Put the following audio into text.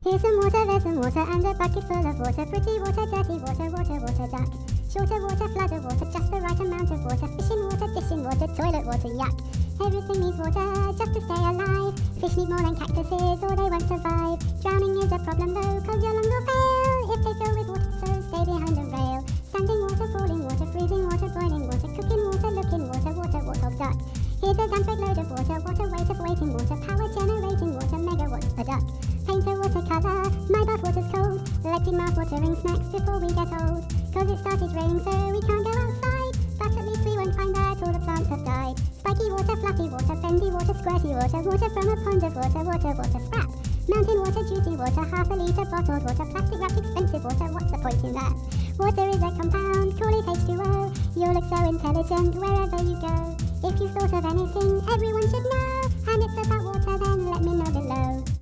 Here's some water, there's some water, and a bucket full of water. Pretty water, dirty water, water, water, duck. Shorter water, flood of water, just the right amount of water. Fishing water, dishing water, toilet water, yuck. Everything needs water, just to stay alive. Fish need more than cactuses, or they won't survive. Drowning is a problem though, cause your lungs will fail if they fill with water, so stay behind the rail. Standing water, falling water, freezing water, boiling water, cooking water, looking water, water, water, duck. Here's a dump load of water, water, weight of waiting water, power generating water, megawatts a duck. Paint a watercolor, my bath water's cold. Let's eat mouth-watering snacks before we get old. Cause it started raining so we can't go outside. But at least we won't find that all the plants have died. Spiky water, fluffy water, bendy water, squirty water, water from a pond of water, water, water, scrap. Mountain water, juicy water, half a litre bottled water, plastic wrapped expensive water, what's the point in that? Water is a compound, call it H2O. You'll look so intelligent wherever you go. If you've thought of anything, everyone should know. And it's about water, then let me know below.